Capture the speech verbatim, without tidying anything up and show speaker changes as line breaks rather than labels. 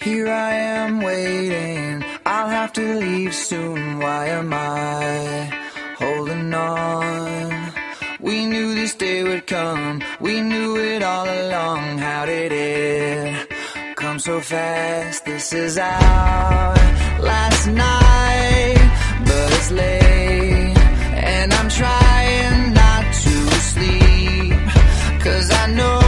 Here I am waiting, I'll have to leave soon. Why am I holding on? We knew this day would come, we knew it all along. How did it come so fast? This is our last night, but it's late, and I'm trying not to sleep, 'cause I know